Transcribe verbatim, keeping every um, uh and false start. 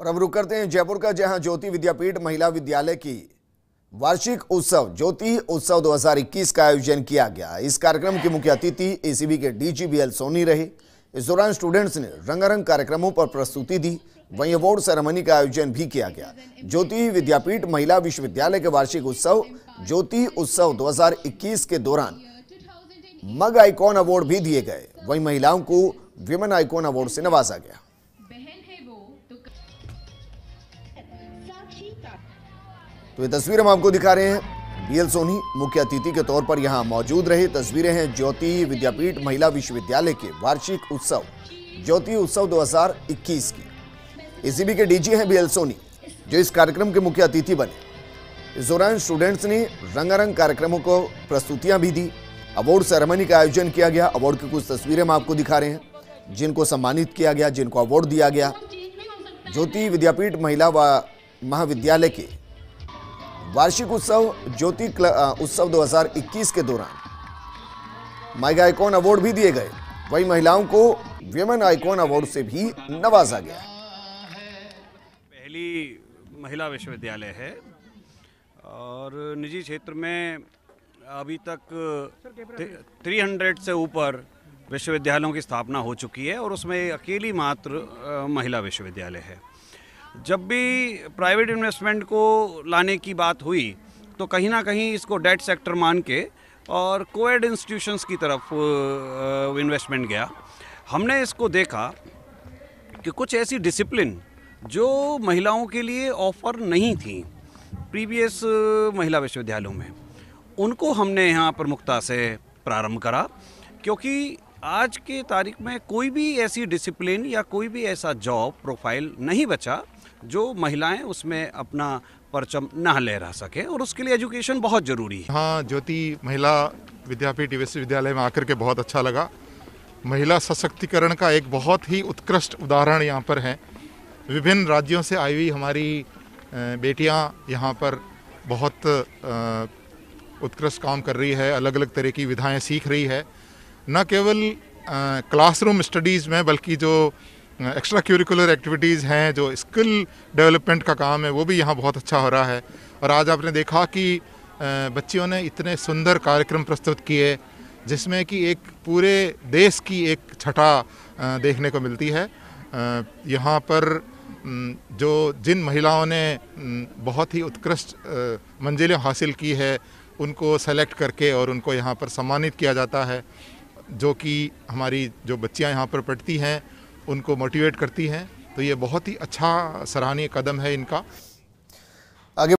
और अब रुक करते हैं जयपुर का, जहां ज्योति विद्यापीठ महिला विद्यालय की वार्षिक उत्सव ज्योति उत्सव दो हज़ार इक्कीस का आयोजन किया गया। इस कार्यक्रम के मुख्य अतिथि एसीबी के डीजी बीएल सोनी रहे। इस दौरान स्टूडेंट्स ने रंगारंग कार्यक्रमों पर प्रस्तुति दी। वहीं अवार्ड सेरेमनी का आयोजन भी किया गया। ज्योति विद्यापीठ महिला विश्वविद्यालय के वार्षिक उत्सव ज्योति उत्सव दो हज़ार इक्कीस के दौरान मग आइकॉन अवार्ड भी दिए गए। वहीं महिलाओं को विमेन आइकॉन अवार्ड से नवाजा गया। तो ये तस्वीर हम आपको दिखा रहे हैं। बीएल सोनी मुख्य अतिथि के तौर पर यहां मौजूद रहे। तस्वीरें हैं ज्योति विद्यापीठ महिला विश्वविद्यालय के वार्षिक उत्सव ज्योति उत्सव दो हज़ार इक्कीस की। एसीबी के डीजी हैं बीएल सोनी, जो इस कार्यक्रम के मुख्य अतिथि बने। इस दौरान स्टूडेंट्स ने रंगारंग कार्यक्रमों को प्रस्तुतियां भी दी। अवार्ड सेरेमनी का आयोजन किया गया। अवार्ड की कुछ तस्वीरें हम आपको दिखा रहे हैं, जिनको सम्मानित किया गया, जिनको अवार्ड दिया गया। ज्योति विद्यापीठ महिला व महाविद्यालय के वार्षिक उत्सव ज्योति उत्सव दो हज़ार इक्कीस के दौरान मेगा आइकॉन अवार्ड भी दिए गए। वहीं महिलाओं को विमेन आइकॉन अवार्ड से भी नवाजा गया। पहली महिला विश्वविद्यालय है और निजी क्षेत्र में अभी तक तीन सौ से ऊपर विश्वविद्यालयों की स्थापना हो चुकी है और उसमें अकेली मात्र महिला विश्वविद्यालय है। जब भी प्राइवेट इन्वेस्टमेंट को लाने की बात हुई तो कहीं ना कहीं इसको डेट सेक्टर मान के और कोएड इंस्टीट्यूशंस की तरफ इन्वेस्टमेंट गया। हमने इसको देखा कि कुछ ऐसी डिसिप्लिन जो महिलाओं के लिए ऑफर नहीं थी प्रीवियस महिला विश्वविद्यालयों में, उनको हमने यहाँ प्रमुखता से प्रारंभ करा, क्योंकि आज के तारीख में कोई भी ऐसी डिसिप्लिन या कोई भी ऐसा जॉब प्रोफाइल नहीं बचा जो महिलाएं उसमें अपना परचम ना लहरा सके, और उसके लिए एजुकेशन बहुत ज़रूरी है। हाँ, ज्योति महिला विद्यापीठ विश्वविद्यालय में आकर के बहुत अच्छा लगा। महिला सशक्तिकरण का एक बहुत ही उत्कृष्ट उदाहरण यहाँ पर है। विभिन्न राज्यों से आई हुई हमारी बेटियाँ यहाँ पर बहुत उत्कृष्ट काम कर रही है, अलग अलग तरह की विधाएं सीख रही है। न केवल क्लासरूम स्टडीज़ में बल्कि जो एक्स्ट्रा क्यूरिकुलर एक्टिविटीज़ हैं, जो स्किल डेवलपमेंट का काम है, वो भी यहाँ बहुत अच्छा हो रहा है। और आज आपने देखा कि बच्चियों ने इतने सुंदर कार्यक्रम प्रस्तुत किए जिसमें कि एक पूरे देश की एक छटा देखने को मिलती है। यहाँ पर जो जिन महिलाओं ने बहुत ही उत्कृष्ट मंजिलें हासिल की है, उनको सेलेक्ट करके और उनको यहाँ पर सम्मानित किया जाता है, जो कि हमारी जो बच्चियाँ यहाँ पर पढ़ती हैं उनको मोटिवेट करती हैं। तो ये बहुत ही अच्छा सराहनीय कदम है इनका।